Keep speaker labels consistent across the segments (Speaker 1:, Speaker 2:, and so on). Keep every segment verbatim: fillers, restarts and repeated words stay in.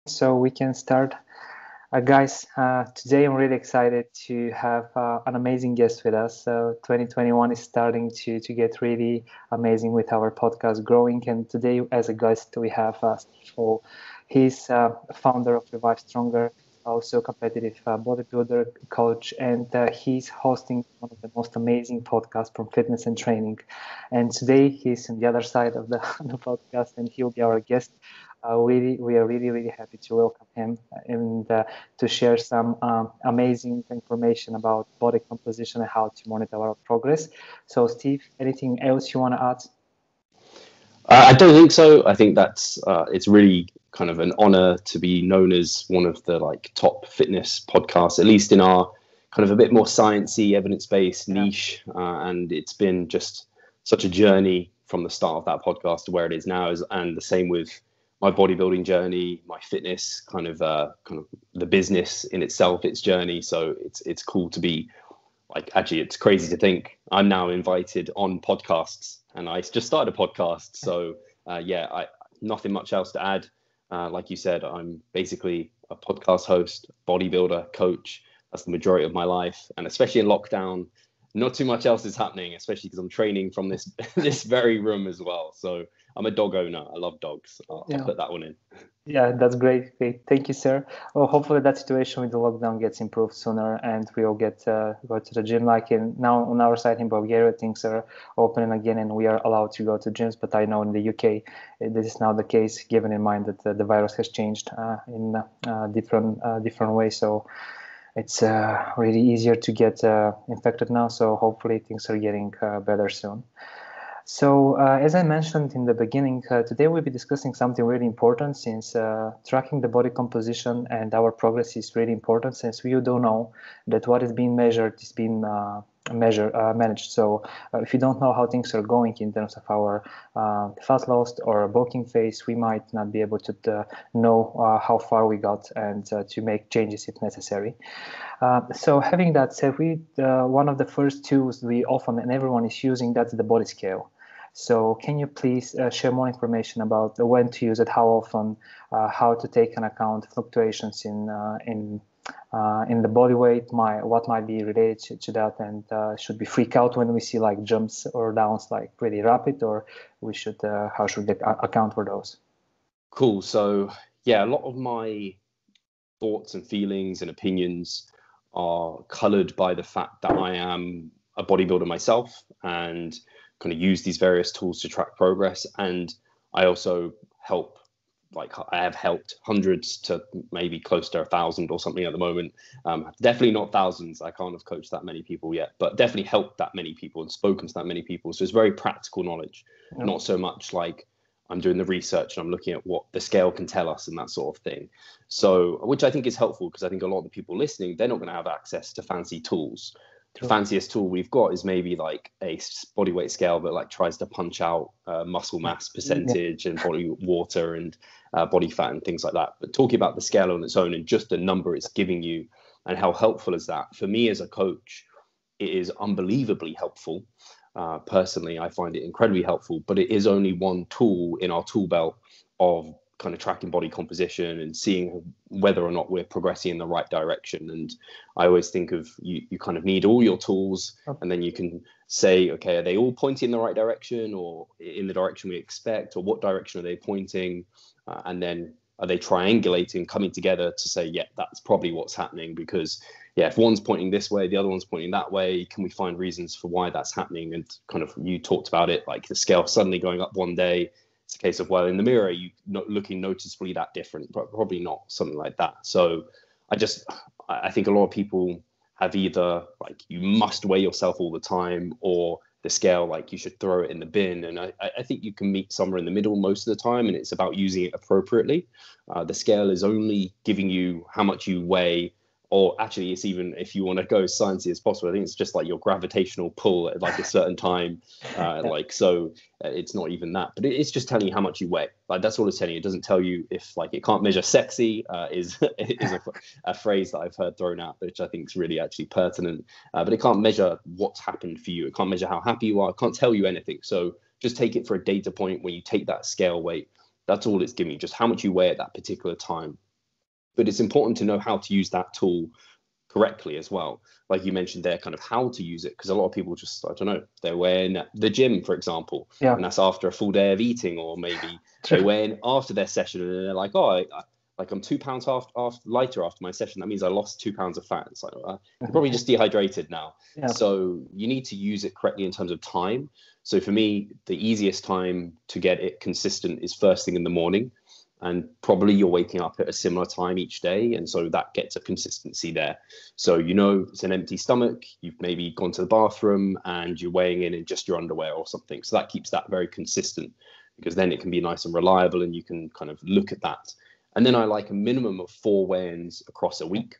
Speaker 1: so we can start. Uh, guys, uh, today I'm really excited to have uh, an amazing guest with us. So twenty twenty-one is starting to, to get really amazing with our podcast growing. And today, as a guest, we have uh, Steve Hall. He's uh, founder of Revive Stronger, also competitive uh, bodybuilder, coach, and uh, he's hosting one of the most amazing podcasts from fitness and training. And today he's on the other side of the, the podcast, and he'll be our guest. Uh, really, we are really, really happy to welcome him and uh, to share some um, amazing information about body composition and how to monitor our progress. So, Steve, anything else you want to add?
Speaker 2: Uh, I don't think so. I think that's uh, it's really kind of an honor to be known as one of the like top fitness podcasts, at least in our kind of a bit more sciencey, evidence-based
Speaker 1: Yeah.
Speaker 2: niche. Uh, and it's been just such a journey from the start of that podcast to where it is now. Is, and the same with my bodybuilding journey, my fitness kind of uh, kind of the business in itself, its journey. So it's it's cool to be like actually it's crazy to think I'm now invited on podcasts, and I just started a podcast. So uh, yeah, I nothing much else to add. Uh, like you said, I'm basically a podcast host, bodybuilder, coach. That's the majority of my life, and especially in lockdown, not too much else is happening, especially because I'm training from this this very room as well. So I'm a dog owner. I love dogs. I'll,
Speaker 1: Yeah.
Speaker 2: I'll put that one in.
Speaker 1: Yeah, that's great. Great. Thank you, sir. Well, hopefully that situation with the lockdown gets improved sooner and we'll get uh, go to the gym. Like in now on our side in Bulgaria, things are opening again and we are allowed to go to gyms. But I know in the U K, uh, this is now the case, given in mind that uh, the virus has changed uh, in uh, different uh, different ways. So it's uh, really easier to get uh, infected now. So hopefully things are getting uh, better soon. So, uh, as I mentioned in the beginning, uh, today we'll be discussing something really important since uh, tracking the body composition and our progress is really important since we do know that what is being measured is being uh, measured, uh, managed. So, uh, if you don't know how things are going in terms of our uh, fat loss or bulking phase, we might not be able to uh, know uh, how far we got and uh, to make changes if necessary. Uh, so, having that said, we uh, one of the first tools we often and everyone is using, that's the body scale. So can you please uh, share more information about when to use it, how often, uh, how to take into account fluctuations in uh, in uh, in the body weight, my, what might be related to, to that, and uh, should we freak out when we see like jumps or downs like pretty rapid, or we should uh, how should we account for those?
Speaker 2: Cool. So yeah, a lot of my thoughts and feelings and opinions are colored by the fact that I am a bodybuilder myself and kind of use these various tools to track progress. And I also help, like I have helped hundreds to maybe close to a thousand or something at the moment. Um, definitely not thousands. I can't have coached that many people yet, but definitely helped that many people and spoken to that many people. So it's very practical knowledge,
Speaker 1: Yeah.
Speaker 2: Not so much like I'm doing the research and I'm looking at what the scale can tell us and that sort of thing. So, which I think is helpful because I think a lot of the people listening, they're not going to have access to fancy tools. The fanciest tool we've got is maybe like a body weight scale that like tries to punch out uh, muscle mass percentage and body water and uh, body fat and things like that. But talking about the scale on its own and just the number it's giving you and how helpful is that? For me as a coach, it is unbelievably helpful. Uh, personally, I find it incredibly helpful, but it is only one tool in our tool belt of kind of tracking body composition and seeing whether or not we're progressing in the right direction. And I always think of you, you kind of need all your tools and then you can say, okay, are they all pointing in the right direction or in the direction we expect, or what direction are they pointing? Uh, and then are they triangulating, coming together to say, yeah, that's probably what's happening? Because yeah, if one's pointing this way, the other one's pointing that way, can we find reasons for why that's happening? And kind of, you talked about it, like the scale suddenly going up one day. It's a case of, well, in the mirror, you not looking noticeably that different, but probably not, something like that. So I just, I think a lot of people have either like, you must weigh yourself all the time, or the scale, like you should throw it in the bin. And I, I think you can meet somewhere in the middle most of the time, and it's about using it appropriately. Uh, the scale is only giving you how much you weigh, or actually it's even, if you want to go as sciencey as possible, I think it's just like your gravitational pull at like a certain time. Uh, yeah. Like, so uh, it's not even that, but it's just telling you how much you weigh. Like that's all it's telling you. It doesn't tell you if like, it can't measure sexy uh, is, is a, a phrase that I've heard thrown out, which I think is really actually pertinent, uh, but it can't measure what's happened for you. It can't measure how happy you are. It can't tell you anything. So just take it for a data point. When you take that scale weight, that's all it's giving you, just how much you weigh at that particular time. But it's important to know how to use that tool correctly as well. Like you mentioned there, kind of how to use it, because a lot of people just, I don't know, they're wearing at the gym, for example,
Speaker 1: Yeah.
Speaker 2: and that's after a full day of eating, or maybe they're wearing after their session and they're like, oh, I, I, like I'm two pounds half, half lighter after my session. That means I lost two pounds of fat. It's like, uh, you're probably just dehydrated now.
Speaker 1: Yeah.
Speaker 2: So you need to use it correctly in terms of time. So for me, the easiest time to get it consistent is first thing in the morning. And probably you're waking up at a similar time each day. And so that gets a consistency there. So, you know, it's an empty stomach. You've maybe gone to the bathroom and you're weighing in in just your underwear or something. So that keeps that very consistent, because then it can be nice and reliable and you can kind of look at that. And then I like a minimum of four weigh-ins across a week.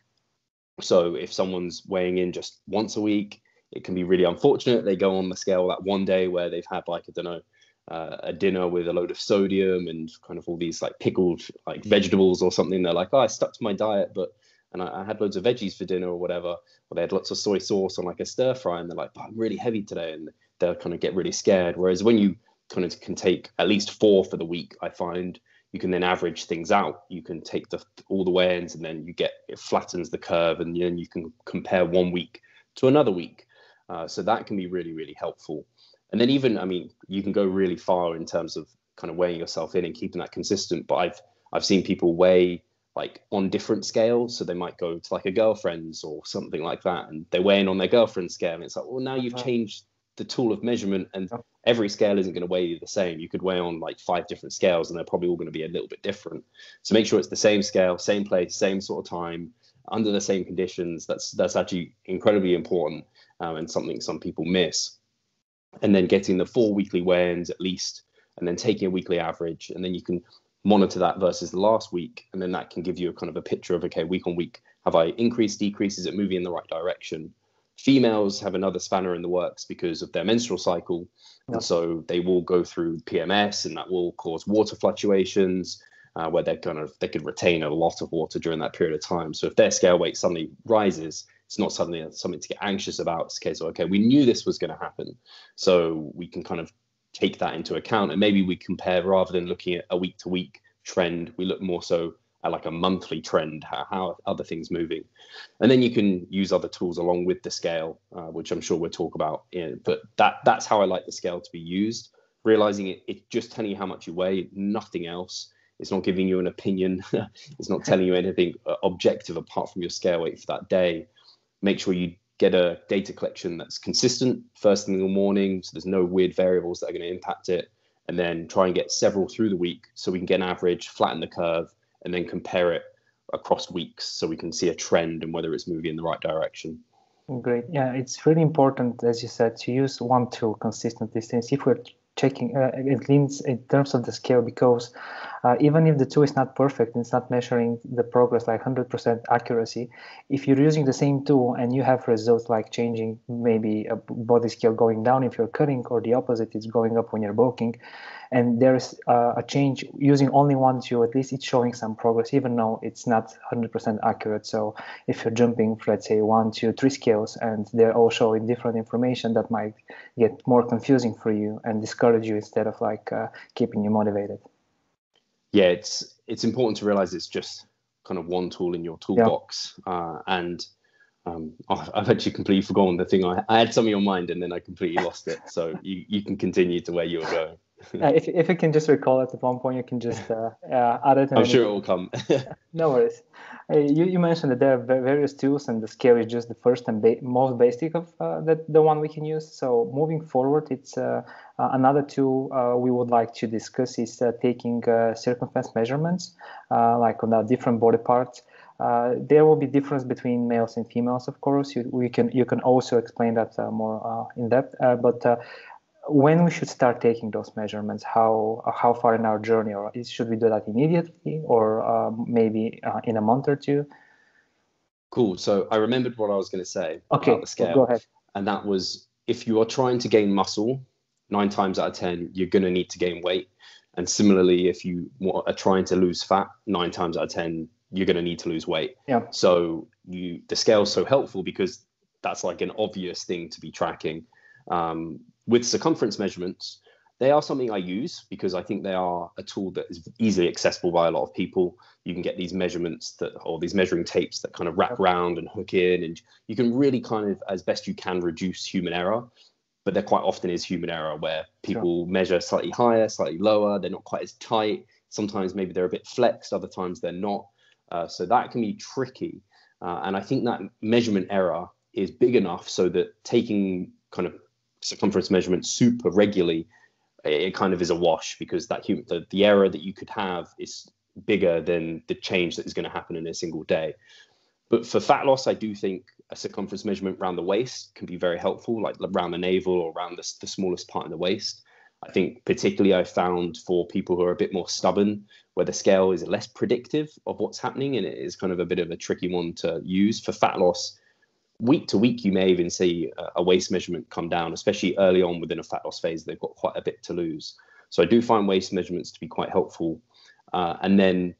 Speaker 2: So if someone's weighing in just once a week, it can be really unfortunate. They go on the scale that one day where they've had like, I don't know, Uh, a dinner with a load of sodium and kind of all these like pickled like vegetables or something. They're like, oh, I stuck to my diet, but and I, I had loads of veggies for dinner or whatever. Or they had lots of soy sauce on like a stir fry, and they're like, oh, I'm really heavy today, and they'll kind of get really scared. Whereas when you kind of can take at least four for the week, I find you can then average things out. You can take the all the weigh-ins, and then you get it flattens the curve, and then you can compare one week to another week. Uh, so that can be really, really helpful. And then even, I mean, you can go really far in terms of kind of weighing yourself in and keeping that consistent. But I've I've seen people weigh like on different scales. So they might go to like a girlfriend's or something like that, and they're weighing on their girlfriend's scale. And it's like, well, now you've changed the tool of measurement, and every scale isn't going to weigh you the same. You could weigh on like five different scales, and they're probably all going to be a little bit different. So make sure it's the same scale, same place, same sort of time, under the same conditions. That's that's actually incredibly important, um, and something some people miss. And then getting the four weekly weigh-ins at least, and then taking a weekly average, and then you can monitor that versus the last week, and then that can give you a kind of a picture of, okay, week on week, have I increased, decreased, is it moving in the right direction? Females have another spanner in the works because of their menstrual cycle, yeah. And so they will go through P M S, and that will cause water fluctuations, uh, where they're kind of they could retain a lot of water during that period of time. So if their scale weight suddenly rises, it's not suddenly something to get anxious about. It's a case of, okay, we knew this was going to happen. So we can kind of take that into account. And maybe we compare, rather than looking at a week to week trend, we look more so at like a monthly trend, how, how are other things moving? And then you can use other tools along with the scale, uh, which I'm sure we'll talk about. Yeah, but that that's how I like the scale to be used. Realizing it, it's just telling you how much you weigh, nothing else. It's not giving you an opinion. It's not telling you anything objective apart from your scale weight for that day. Make sure you get a data collection that's consistent first thing in the morning, so there's no weird variables that are going to impact it, and then try and get several through the week so we can get an average, flatten the curve, and then compare it across weeks so we can see a trend and whether it's moving in the right direction.
Speaker 1: Great. Yeah, it's really important, as you said, to use one tool consistently, since if we're checking uh, it leans in terms of the scale, because uh, even if the tool is not perfect, it's not measuring the progress like one hundred percent accuracy. If you're using the same tool and you have results like changing maybe a body scale going down if you're cutting, or the opposite, it's going up when you're bulking, and there's uh, a change using only one tool, at least it's showing some progress, even though it's not one hundred percent accurate. So if you're jumping, for, let's say, one, two, three scales, and they're all showing different information, that might get more confusing for you and discourage you instead of like uh, keeping you motivated.
Speaker 2: Yeah, it's it's important to realize it's just kind of one tool in your toolbox. Yeah. Uh, and um, I've actually completely forgotten the thing. I, I had something on mind and then I completely lost it. So you, you can continue to where you were going.
Speaker 1: uh, if if you can just recall it at one point, you can just uh, uh, add it.
Speaker 2: I'm sure it will come.
Speaker 1: No worries. Uh, you, you mentioned that there are various tools, and the scale is just the first and ba most basic of uh, the, the one we can use. So moving forward, it's uh, uh, another tool uh, we would like to discuss is uh, taking uh, circumference measurements, uh, like on the different body parts. Uh, there will be difference between males and females, of course. You, we can you can also explain that uh, more uh, in depth, uh, but. Uh, When we should start taking those measurements, how how far in our journey, or should we do that immediately, or um, maybe uh, in a month or two?
Speaker 2: Cool. So I remembered what I was going to say
Speaker 1: okay,
Speaker 2: about the scale.
Speaker 1: Go ahead.
Speaker 2: And that was, if you are trying to gain muscle, nine times out of ten, you're going to need to gain weight. And similarly, if you are trying to lose fat, nine times out of ten, you're going to need to lose weight.
Speaker 1: Yeah.
Speaker 2: So you the scale is so helpful because that's like an obvious thing to be tracking. Um, with circumference measurements, They are something I use because I think they are a tool that is easily accessible by a lot of people. You can get these measurements that, or these measuring tapes that kind of wrap around and hook in, and you can really kind of, as best you can, reduce human error. But there quite often is human error where people sure. measure slightly higher, slightly lower. They're not quite as tight. Sometimes maybe they're a bit flexed. Other times they're not. Uh, so that can be tricky. Uh, and I think that measurement error is big enough so that taking kind of circumference measurements super regularly, it kind of is a wash, because that human, the, the error that you could have is bigger than the change that is going to happen in a single day. But for fat loss, I do think a circumference measurement around the waist can be very helpful, like around the navel or around the, the smallest part in the waist. I think particularly I found for people who are a bit more stubborn, where the scale is less predictive of what's happening, and it is kind of a bit of a tricky one to use. For fat loss, week to week, you may even see a waist measurement come down, especially early on within a fat loss phase. They've got quite a bit to lose. So I do find waist measurements to be quite helpful. Uh, and then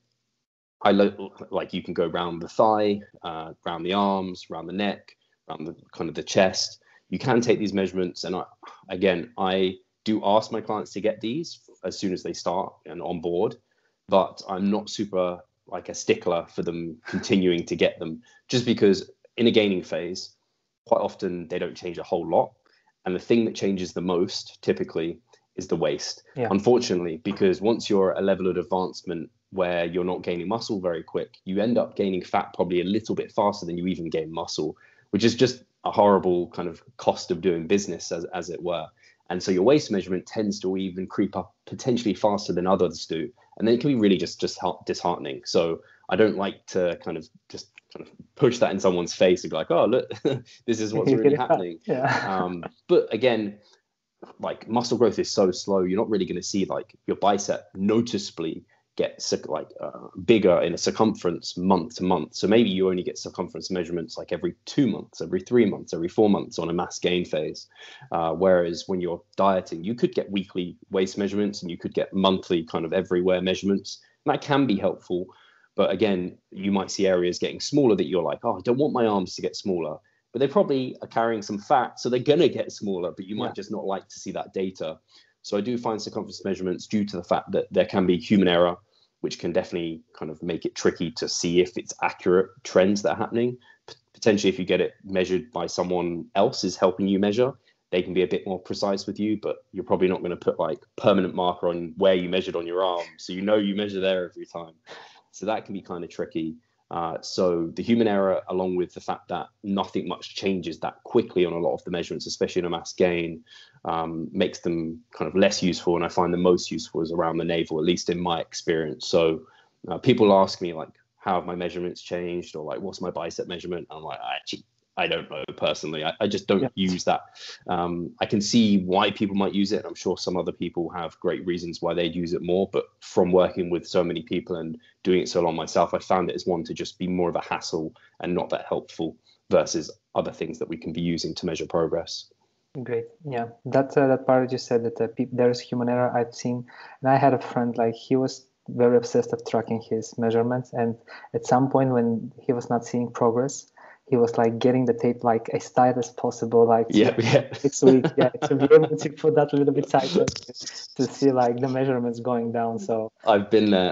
Speaker 2: I lo- like you can go around the thigh, uh, around the arms, around the neck, around the kind of the chest. You can take these measurements. And I, again, I do ask my clients to get these as soon as they start and on board, but I'm not super like a stickler for them continuing to get them, just because in a gaining phase, quite often they don't change a whole lot. And the thing that changes the most typically is the waist. Yeah. Unfortunately, because once you're at a level of advancement where you're not gaining muscle very quick, you end up gaining fat probably a little bit faster than you even gain muscle, which is just a horrible kind of cost of doing business, as, as it were. And so your waist measurement tends to even creep up potentially faster than others do. And then it can be really just, just disheartening. So I don't like to kind of just kind of push that in someone's face and be like, oh, look, this is what's really happening. Yeah. Um, but again, like muscle growth is so slow, you're not really going to see like your bicep noticeably get like uh, bigger in a circumference month to month. So maybe you only get circumference measurements like every two months, every three months, every four months on a mass gain phase. Uh, whereas when you're dieting, you could get weekly waist measurements and you could get monthly kind of everywhere measurements. And that can be helpful. But again, you might see areas getting smaller that you're like, oh, I don't want my arms to get smaller. But they probably are carrying some fat, so they're going to get smaller, but you might yeah. just not like to see that data. So I do find circumference measurements, due to the fact that there can be human error, which can definitely kind of make it tricky to see if it's accurate trends that are happening. P- potentially, if you get it measured by someone else is helping you measure, they can be a bit more precise with you, but you're probably not going to put like permanent marker on where you measured on your arm, so you know you measure there every time. So that can be kind of tricky. Uh, so the human error, along with the fact that nothing much changes that quickly on a lot of the measurements, especially in a mass gain, um, makes them kind of less useful. And I find the most useful is around the navel, at least in my experience. So uh, people ask me like, how have my measurements changed? Or like, what's my bicep measurement? I'm like, I actually, I don't know personally. I, I just don't yeah. use that. Um, I can see why people might use it. I'm sure some other people have great reasons why they'd use it more. But from working with so many people and doing it so long myself, I found it as one to just be more of a hassle and not that helpful versus other things that we can be using to measure progress.
Speaker 1: Great. Yeah, that uh, that part you said that uh, pe- there's human error I've seen, and I had a friend like he was very obsessed of tracking his measurements, and at some point when he was not seeing progress, he was like getting the tape like as tight as possible, like
Speaker 2: yeah, yeah.
Speaker 1: six weeks, yeah, to be able to put that a little bit tighter to, to see like the measurements going down. So
Speaker 2: I've been there.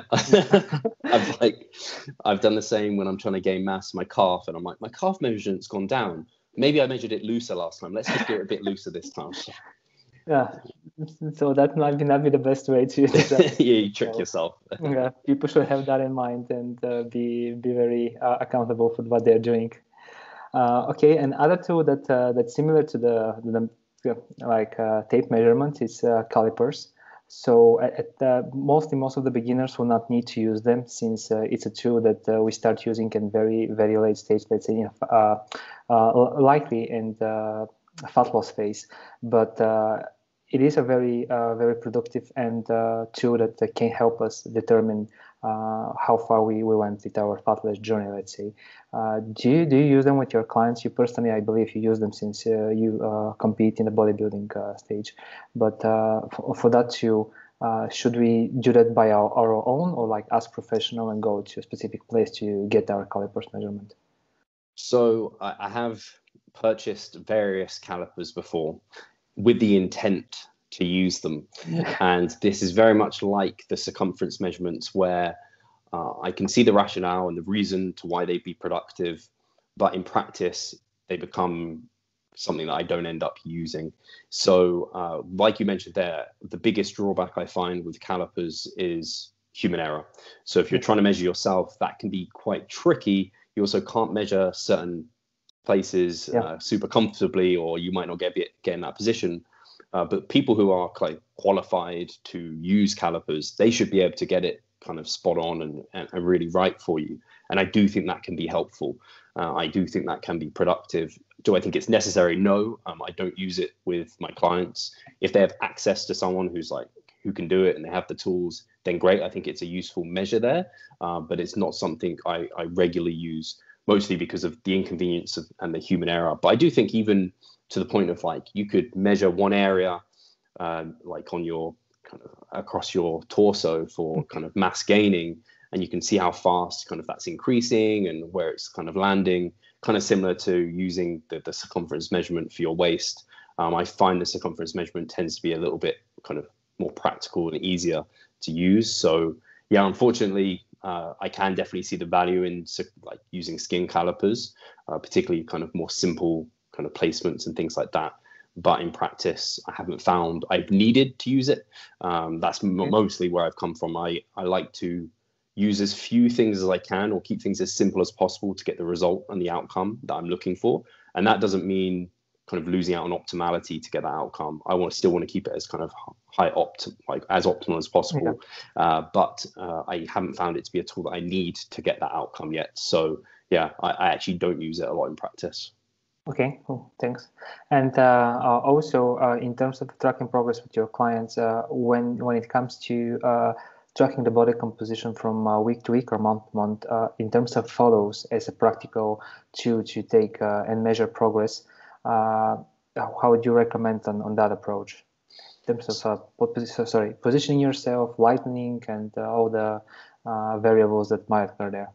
Speaker 2: I've like I've done the same when I'm trying to gain mass, my calf, and I'm like, my calf measurement's gone down. Maybe I measured it looser last time. Let's just do it a bit looser this time.
Speaker 1: Yeah, so that might be not be the best way to use that.
Speaker 2: Yeah, you trick
Speaker 1: so,
Speaker 2: yourself.
Speaker 1: Yeah, people should have that in mind and uh, be be very uh, accountable for what they're doing. Uh, okay, and other tool that uh, that's similar to the, the like uh, tape measurement is uh, calipers. So at, at mostly most of the beginners will not need to use them, since uh, it's a tool that uh, we start using in very very late stage, let's say, you know, uh, uh, likely in the fat loss phase. But uh, it is a very uh, very productive and uh, tool that uh, can help us determine uh, how far we, we went with our fat loss journey, let's say. Uh, do you do you use them with your clients? You personally, I believe you use them since uh, you uh, compete in the bodybuilding uh, stage. But uh, for, for that too, uh, should we do that by our, our own, or like ask professional and go to a specific place to get our calipers measurement?
Speaker 2: So I, I have purchased various calipers before with the intent to use them. And this is very much like the circumference measurements where uh, I can see the rationale and the reason to why they'd be productive, but in practice, they become something that I don't end up using. So uh, like you mentioned there, the biggest drawback I find with calipers is human error. So if you're trying to measure yourself, that can be quite tricky. You also can't measure certain places yeah. uh, super comfortably, or you might not get, get in that position. Uh, but people who are like qualified to use calipers, they should be able to get it kind of spot on and, and, and really right for you. And I do think that can be helpful. Uh, I do think that can be productive. Do I think it's necessary? No, um, I don't use it with my clients. If they have access to someone who's like, who can do it and they have the tools, then great. I think it's a useful measure there, uh, but it's not something I, I regularly use, mostly because of the inconvenience of, and the human error. But I do think even to the point of like, you could measure one area, uh, like on your kind of across your torso for kind of mass gaining, and you can see how fast kind of that's increasing and where it's kind of landing, kind of similar to using the, the circumference measurement for your waist. Um, I find the circumference measurement tends to be a little bit kind of more practical and easier to use. So yeah, unfortunately, uh, I can definitely see the value in like using skin calipers, uh, particularly kind of more simple kind of placements and things like that. But in practice, I haven't found I've needed to use it. Um, that's m- mostly where I've come from. I, I like to use as few things as I can, or keep things as simple as possible to get the result and the outcome that I'm looking for. And that doesn't mean kind of losing out on optimality to get that outcome. I want still want to keep it as kind of high opt, like as optimal as possible. Yeah. Uh, but uh, I haven't found it to be a tool that I need to get that outcome yet. So yeah, I, I actually don't use it a lot in practice.
Speaker 1: Okay, cool, thanks. And uh, uh, also, uh, in terms of tracking progress with your clients, uh, when when it comes to uh, tracking the body composition from uh, week to week or month to month, uh, in terms of photos as a practical tool to take uh, and measure progress, uh, how would you recommend on, on that approach? In terms of uh, what position, sorry, positioning yourself, lightening, and uh, all the uh, variables that might occur there.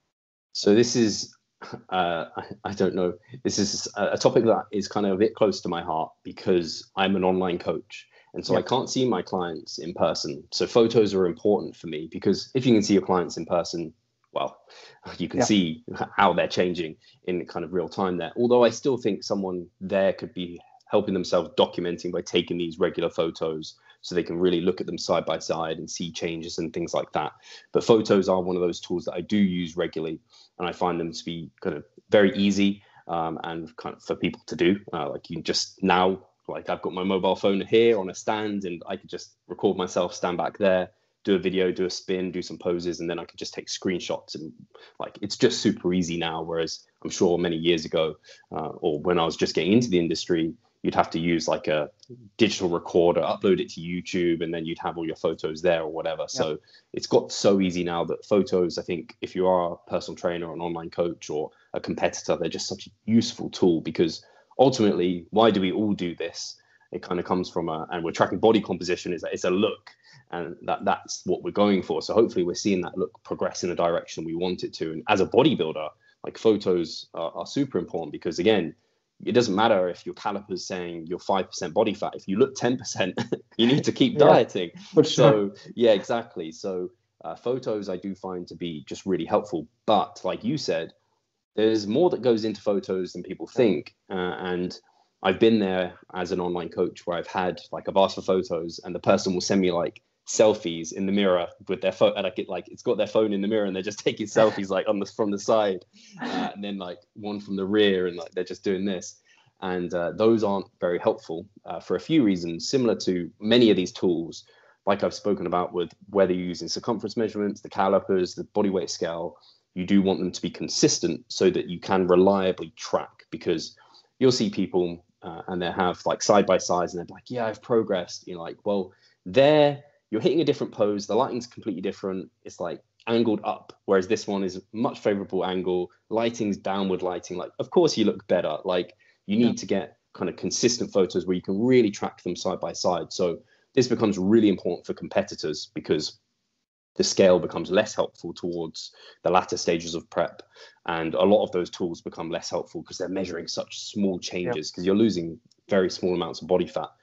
Speaker 2: So this is. Uh, I, I don't know. This is a topic that is kind of a bit close to my heart because I'm an online coach. And so yeah. I can't see my clients in person. So photos are important for me because if you can see your clients in person, well, you can yeah. see how they're changing in kind of real time there. Although I still think someone there could be helping themselves documenting by taking these regular photos so they can really look at them side by side and see changes and things like that. But photos are one of those tools that I do use regularly, and I find them to be kind of very easy um, and kind of for people to do. Uh, like you just now, like I've got my mobile phone here on a stand, and I could just record myself, stand back there, do a video, do a spin, do some poses, and then I could just take screenshots. And like it's just super easy now. Whereas I'm sure many years ago, uh, or when I was just getting into the industry, you'd have to use like a digital recorder, upload it to YouTube, and then you'd have all your photos there or whatever. Yep. So it's got so easy now that photos, I think if you are a personal trainer or an online coach or a competitor, they're just such a useful tool because ultimately, why do we all do this? It kind of comes from a, and we're tracking body composition, is that it's a look, and that that's what we're going for. So hopefully we're seeing that look progress in the direction we want it to. And as a bodybuilder, like photos are, are super important because again, it doesn't matter if your caliper's saying you're five percent body fat. If you look ten percent, you need to keep yeah, dieting. For sure. So yeah, exactly. So uh, photos I do find to be just really helpful. But like you said, there's more that goes into photos than people think. Uh, and I've been there as an online coach where I've had like I've asked for photos and the person will send me like selfies in the mirror with their phone, and I get like it's got their phone in the mirror and they're just taking selfies like on the from the side, uh, and then like one from the rear, and like they're just doing this, and uh, those aren't very helpful uh, for a few reasons. Similar to many of these tools, like I've spoken about with whether you're using circumference measurements, the calipers, the body weight scale, you do want them to be consistent so that you can reliably track, because you'll see people uh, and they have like side by sides and they're like, yeah, I've progressed. You're like, well, they're you're hitting a different pose. The lighting's completely different. It's like angled up, whereas this one is a much favorable angle. Lighting's downward lighting. Like, of course you look better. Like you need yeah. to get kind of consistent photos where you can really track them side by side. So this becomes really important for competitors because the scale becomes less helpful towards the latter stages of prep. And a lot of those tools become less helpful because they're measuring such small changes because yeah. you're losing very small amounts of body fat.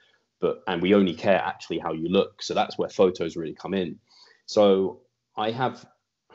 Speaker 2: but and we only care actually how you look. So that's where photos really come in. So I have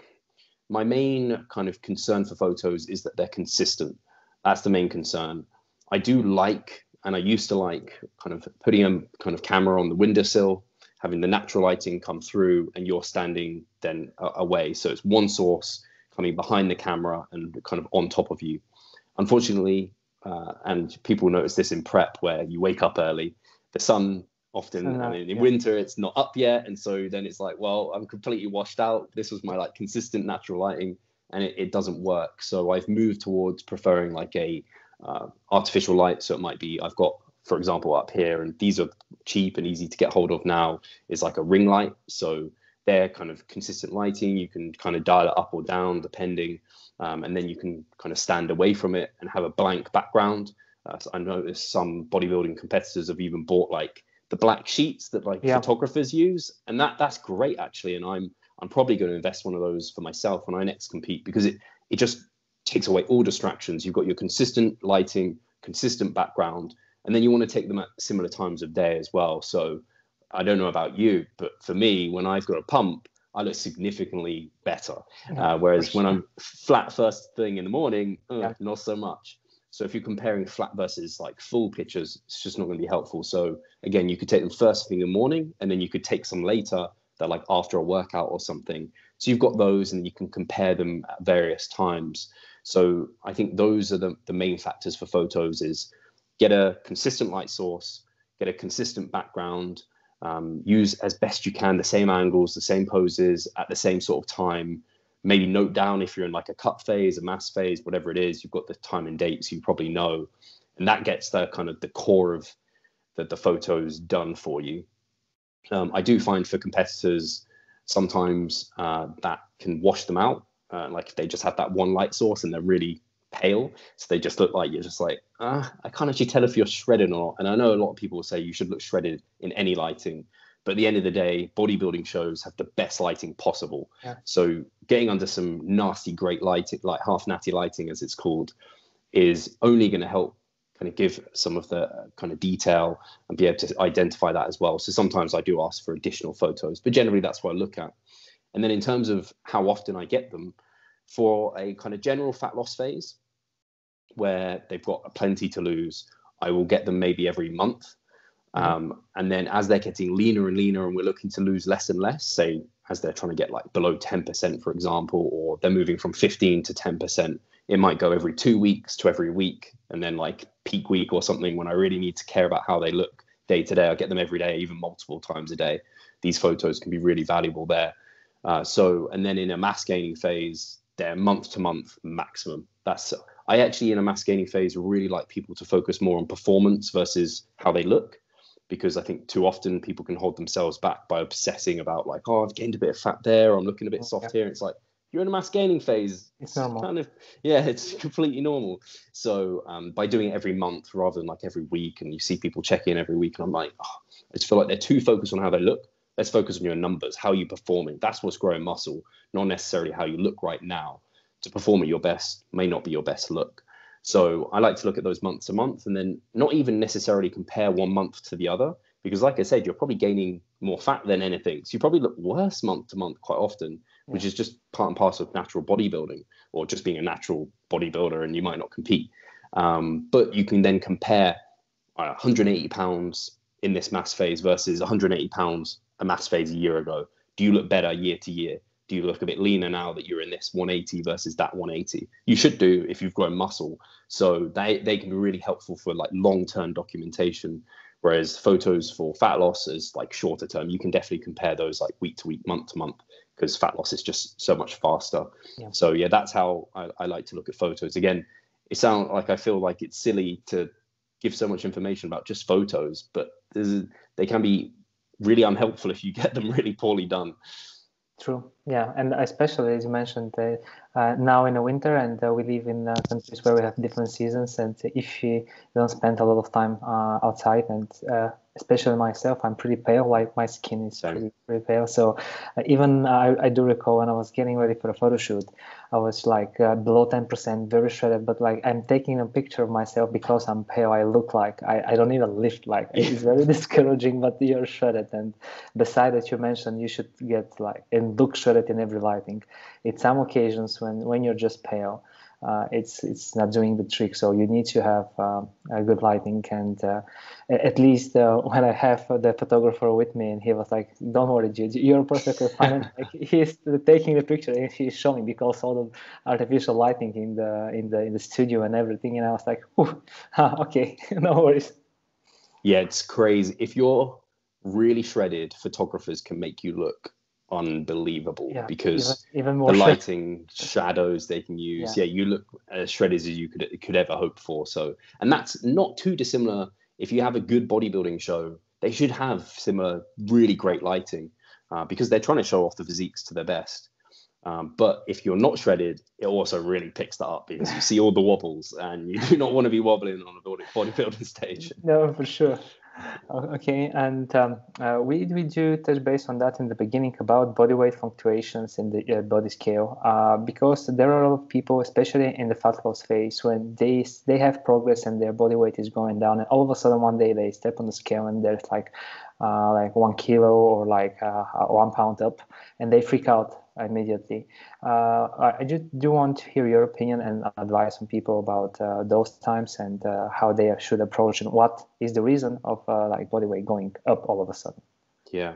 Speaker 2: my main kind of concern for photos is that they're consistent. That's the main concern. I do like, and I used to like, kind of putting a kind of camera on the windowsill, having the natural lighting come through, and you're standing then uh, away. So it's one source coming behind the camera and kind of on top of you. Unfortunately, uh, and people notice this in prep, where you wake up early, the sun often, and uh, in yeah. winter it's not up yet, and so then it's like, well, I'm completely washed out. This was my like consistent natural lighting, and it, it doesn't work. So I've moved towards preferring like a uh, artificial light. So it might be, I've got, for example, up here, and these are cheap and easy to get hold of now, is like a ring light. So they're kind of consistent lighting. You can kind of dial it up or down depending, um, and then you can kind of stand away from it and have a blank background. Uh, so I noticed some bodybuilding competitors have even bought like the black sheets that like yeah. photographers use, and that that's great actually. And I'm I'm probably going to invest one of those for myself when I next compete, because it it just takes away all distractions. You've got your consistent lighting, consistent background, and then you want to take them at similar times of day as well. So I don't know about you, but for me, when I've got a pump, I look significantly better. Yeah, uh, whereas when I'm flat first thing in the morning, uh, yeah. not so much. So if you're comparing flat versus like full pictures, it's just not going to be helpful. So again, you could take them first thing in the morning, and then you could take some later that like after a workout or something. So you've got those, and you can compare them at various times. So I think those are the, the main factors for photos: is get a consistent light source, get a consistent background, um, use as best you can the same angles, the same poses at the same sort of time. Maybe note down if you're in like a cut phase, a mass phase, whatever it is, you've got the time and dates, you probably know. And that gets the kind of the core of the, the photos done for you. Um, I do find for competitors, sometimes uh, that can wash them out. Uh, like if they just have that one light source and they're really pale, so they just look like, you're just like, ah, I can't actually tell if you're shredded or not. And I know a lot of people will say you should look shredded in any lighting. But at the end of the day, bodybuilding shows have the best lighting possible. Yeah. So getting under some nasty, great lighting, like half natty lighting, as it's called, is only going to help kind of give some of the kind of detail and be able to identify that as well. So sometimes I do ask for additional photos, but generally that's what I look at. And then in terms of how often I get them, for a kind of general fat loss phase where they've got plenty to lose, I will get them maybe every month. Um, and then as they're getting leaner and leaner and we're looking to lose less and less, say as they're trying to get like below ten percent, for example, or they're moving from fifteen to ten percent, it might go every two weeks to every week. And then like peak week or something, when I really need to care about how they look day to day, I get them every day, even multiple times a day. These photos can be really valuable there. Uh, so, and then in a mass gaining phase, they're month to month maximum. That's, I actually in a mass gaining phase really like people to focus more on performance versus how they look. Because I think too often people can hold themselves back by obsessing about like, oh, I've gained a bit of fat there, or I'm looking a bit soft yeah. here. It's like, you're in a mass gaining phase.
Speaker 1: It's normal.
Speaker 2: Kind of, yeah, it's completely normal. So um, by doing it every month rather than like every week, and you see people check in every week, and I'm like, oh, I just feel like they're too focused on how they look. Let's focus on your numbers, how you're performing. That's what's growing muscle, not necessarily how you look right now. To perform at your best may not be your best look. So I like to look at those month to month, and then not even necessarily compare one month to the other, because like I said, you're probably gaining more fat than anything. So you probably look worse month to month quite often, yeah. which is just part and parcel of natural bodybuilding, or just being a natural bodybuilder, and you might not compete. Um, but you can then compare uh, one hundred eighty pounds in this mass phase versus one hundred eighty pounds a mass phase a year ago. Do you look better year to year? Do you look a bit leaner now that you're in this one eighty versus that one eighty? You should do if you've grown muscle. So they, they can be really helpful for like long-term documentation, whereas photos for fat loss is like shorter term. You can definitely compare those like week to week, month to month, because fat loss is just so much faster. Yeah. So yeah, that's how I, I like to look at photos. Again, it sounds like I feel like it's silly to give so much information about just photos, but they can be really unhelpful if you get them really poorly done.
Speaker 1: True. Yeah, and especially as you mentioned, uh, uh, now in the winter, and uh, we live in uh, countries where we have different seasons, and if you don't spend a lot of time uh, outside, and uh, especially myself, I'm pretty pale, like my skin is
Speaker 2: So
Speaker 1: pretty pretty pale. So uh, even I, I do recall when I was getting ready for a photo shoot, I was like uh, below ten percent, very shredded, but like I'm taking a picture of myself because I'm pale. I look like I, I don't even lift. Like it's very discouraging, but you're shredded. And beside that, you mentioned you should get like and look shredded in every lighting. It's some occasions when when you're just pale, uh, it's it's not doing the trick. So you need to have uh, a good lighting, and uh, at least uh, when I have the photographer with me, and he was like, "Don't worry, dude, you're perfectly fine." And, like, he's taking the picture and he's showing because all the artificial lighting in the in the in the studio and everything, and I was like, "Ooh, okay, no worries."
Speaker 2: yeah, it's crazy. If you're really shredded, photographers can make you look unbelievable
Speaker 1: Yeah, even
Speaker 2: because
Speaker 1: even
Speaker 2: the
Speaker 1: more shredded.
Speaker 2: lighting, shadows they can use.
Speaker 1: Yeah,
Speaker 2: Yeah, you look as shredded as you could could ever hope for. So, and that's not too dissimilar. If you have a good bodybuilding show, they should have similar, really great lighting uh, because they're trying to show off the physiques to their best. Um, but if you're not shredded, it also really picks that up because you see all the wobbles, and you do not want to be wobbling on a body, bodybuilding stage.
Speaker 1: no, for sure. O- Okay, and um, uh, we we do touch base on that in the beginning about body weight fluctuations in the uh, body scale, uh, because there are a lot of people, especially in the fat loss phase, when they they have progress and their body weight is going down, and all of a sudden one day they step on the scale and there's like uh, like one kilo or like uh, one pound up, and they freak out immediately. Uh, I I just do want to hear your opinion and advice on people about uh, those times and uh, how they should approach and what is the reason of uh, like body weight going up all of a sudden.
Speaker 2: Yeah.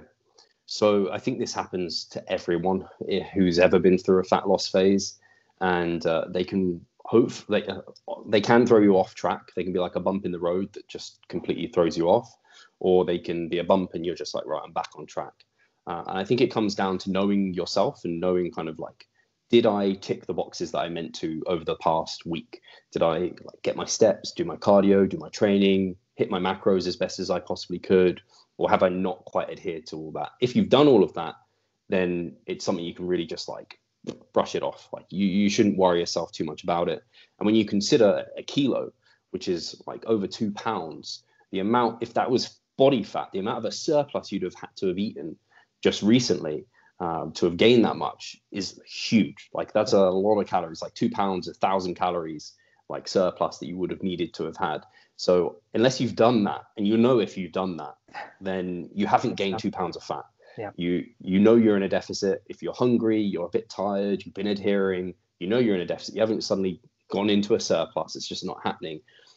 Speaker 2: So I think this happens to everyone eh, who's ever been through a fat loss phase, and uh, they can hope they uh, they can throw you off track. They can be like a bump in the road that just completely throws you off, or they can be a bump and you're just like, right, I'm back on track. Uh, and I think it comes down to knowing yourself and knowing kind of like, did I tick the boxes that I meant to over the past week? Did I like get my steps, do my cardio, do my training, hit my macros as best as I possibly could? Or have I not quite adhered to all that? If you've done all of that, then it's something you can really just like brush it off. Like you, you shouldn't worry yourself too much about it. And when you consider a kilo, which is like over two pounds, the amount, if that was body fat, the amount of a surplus you'd have had to have eaten just recently um, to have gained that much is huge. Like that's a lot of calories, like two pounds, a thousand calories, like surplus that you would have needed to have had. So unless you've done that, and you know if you've done that, then you haven't gained two pounds of fat.
Speaker 1: Yeah.
Speaker 2: You you know you're in a deficit. If you're hungry, you're a bit tired, you've been adhering, you know you're in a deficit. You haven't suddenly gone into a surplus. It's just not happening.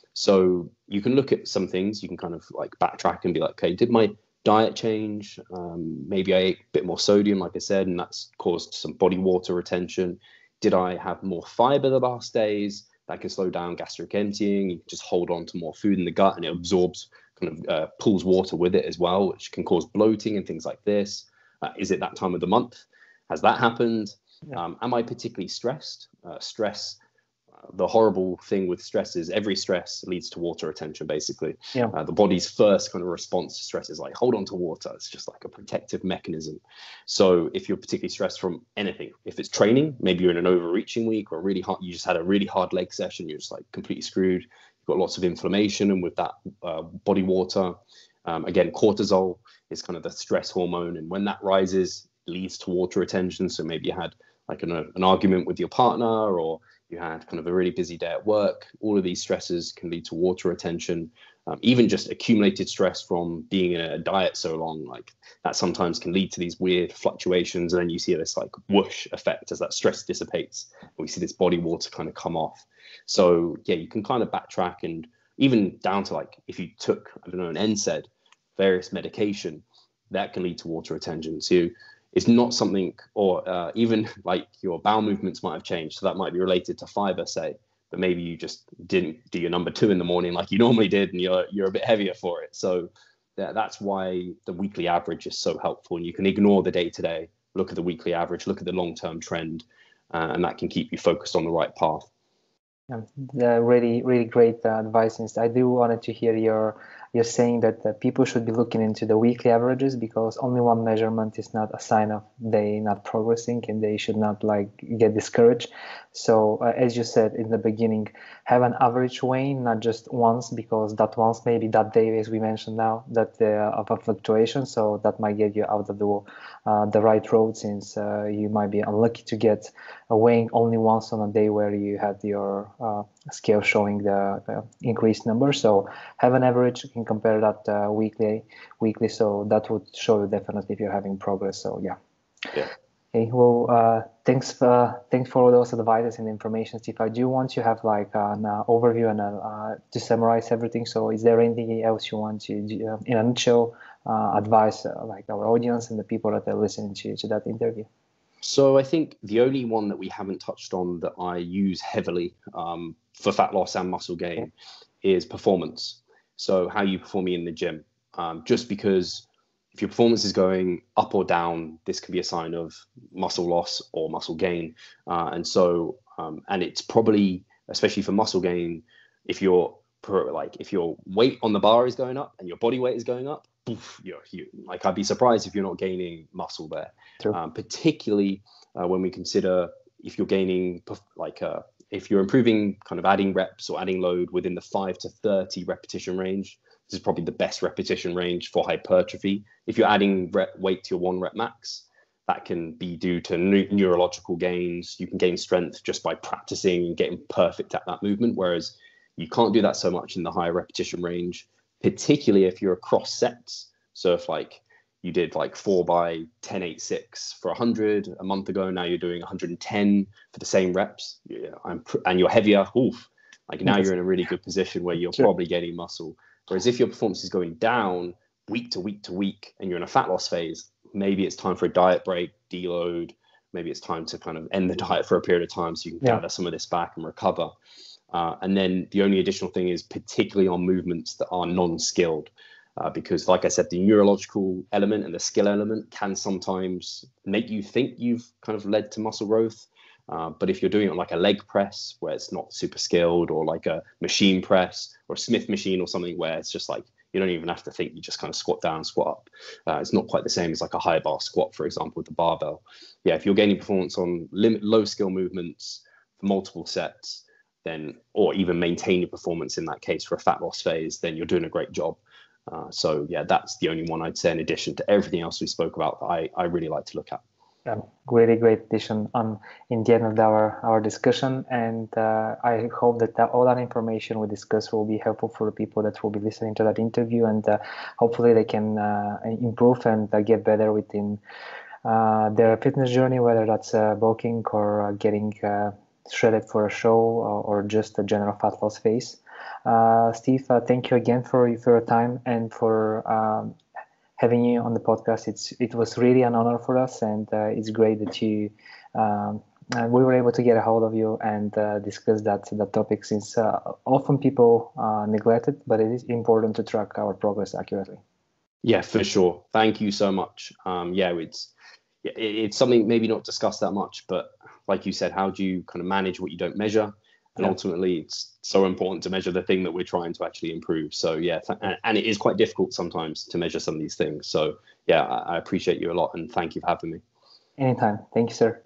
Speaker 2: So you can look at some things. You can kind of like backtrack and be like, okay, did my diet change? Um, maybe I ate a bit more sodium, like I said, and that's caused some body water retention. Did I have more fiber the last days? That can slow down gastric emptying. You can just hold on to more food in the gut and it absorbs, kind of uh, pulls water with it as well, which can cause bloating and things like this. Uh, is it that time of the month? Has that happened?
Speaker 1: Yeah.
Speaker 2: Um, am I particularly stressed? Uh, stress, uh, the horrible thing with stress is every stress leads to water retention, basically.
Speaker 1: Yeah.
Speaker 2: Uh, the body's first kind of response to stress is like, hold on to water. It's just like a protective mechanism. So if you're particularly stressed from anything, if it's training, maybe you're in an overreaching week or really hard, you just had a really hard leg session, you're just like completely screwed. You've got lots of inflammation, and with that uh, body water, um, again, cortisol is kind of the stress hormone. And when that rises, it leads to water retention. So maybe you had like an, an argument with your partner, or you had kind of a really busy day at work. All of these stresses can lead to water retention. Um, even just accumulated stress from being in a diet so long, like that sometimes can lead to these weird fluctuations. And then you see this like whoosh effect as that stress dissipates. We see this body water kind of come off. So yeah, you can kind of backtrack, and even down to like if you took, I don't know, an N SAID, various medication, that can lead to water retention. So it's not something, or uh, even like your bowel movements might have changed. So that might be related to fiber, say, but maybe you just didn't do your number two in the morning like you normally did, and you're you're a bit heavier for it. So that, that's why the weekly average is so helpful. And you can ignore the day to day, look at the weekly average, look at the long term trend, uh, and that can keep you focused on the right path.
Speaker 1: Um, the really, really great uh, advice. And I do wanted to hear your you're saying that uh, people should be looking into the weekly averages, because only one measurement is not a sign of they not progressing, and they should not like get discouraged. So uh, as you said in the beginning, have an average weighing, not just once, because that once maybe that day, as we mentioned now, that uh, of a fluctuation, so that might get you out of the uh, the right road, since uh, you might be unlucky to get a weighing only once on a day where you had your uh, scale showing the, the increased number. So have an average, you can compare that uh, weekly, weekly. So that would show you definitely if you're having progress. So yeah.
Speaker 2: Yeah.
Speaker 1: Okay. Well, uh, thanks. Uh, thanks for all those advices and information, Steve. I do want to have like an uh, overview and uh, to summarize everything. So is there anything else you want to, do, uh, in a nutshell, uh, advise uh, like our audience and the people that are listening to to that interview?
Speaker 2: So I think the only one that we haven't touched on that I use heavily um, for fat loss and muscle gain is performance. So how you performing in the gym, um, just because if your performance is going up or down, this can be a sign of muscle loss or muscle gain. Uh, and so, um, and it's probably, especially for muscle gain, if your like if your weight on the bar is going up and your body weight is going up, poof, you're, you like I'd be surprised if you're not gaining muscle there. Um, particularly uh, when we consider if you're gaining like uh, if you're improving, kind of adding reps or adding load within the five to thirty repetition range. This is probably the best repetition range for hypertrophy. If you're adding rep weight to your one rep max, that can be due to ne- neurological gains. You can gain strength just by practicing and getting perfect at that movement, whereas you can't do that so much in the higher repetition range, particularly if you're across sets. So if like you did like four by ten, eight, six for one hundred a month ago, now you're doing one hundred ten for the same reps, yeah, I'm pr- and you're heavier, oof, like now you're in a really good position where you're sure. probably getting muscle. Whereas if your performance is going down week to week to week and you're in a fat loss phase, maybe it's time for a diet break, deload. Maybe it's time to kind of end the diet for a period of time so you can yeah. gather some of this back and recover. Uh, and then the only additional thing is particularly on movements that are non-skilled, uh, because like I said, the neurological element and the skill element can sometimes make you think you've kind of led to muscle growth. Uh, but if you're doing it on like a leg press where it's not super skilled, or like a machine press or a Smith machine or something where it's just like, you don't even have to think, you just kind of squat down, squat up. Uh, it's not quite the same as like a high bar squat, for example, with the barbell. Yeah, if you're gaining performance on limit, low skill movements for multiple sets, then, or even maintain your performance in that case for a fat loss phase, then you're doing a great job. Uh, so yeah, that's the only one I'd say in addition to everything else we spoke about that I, I really like to look at.
Speaker 1: Um, really great addition on in the end of our, our discussion, and uh, I hope that, that all that information we discussed will be helpful for the people that will be listening to that interview, and uh, hopefully they can uh, improve and uh, get better within uh, their fitness journey, whether that's uh, bulking or uh, getting uh, shredded for a show, or, or just a general fat loss phase. Uh, Steve, uh, thank you again for, for your time and for um, having you on the podcast. It's it was really an honor for us, and uh, it's great that you um, uh, we were able to get a hold of you and uh, discuss that that topic, since uh, often people uh, neglect it, but it is important to track our progress accurately.
Speaker 2: Yeah, for sure. Thank you so much. Um, yeah, it's it's something maybe not discussed that much, but like you said, how do you kind of manage what you don't measure? And yeah. ultimately, it's so important to measure the thing that we're trying to actually improve. So yeah, th- and it is quite difficult sometimes to measure some of these things. So yeah, I, I appreciate you a lot, and thank you for having me.
Speaker 1: Anytime. Thank you, sir.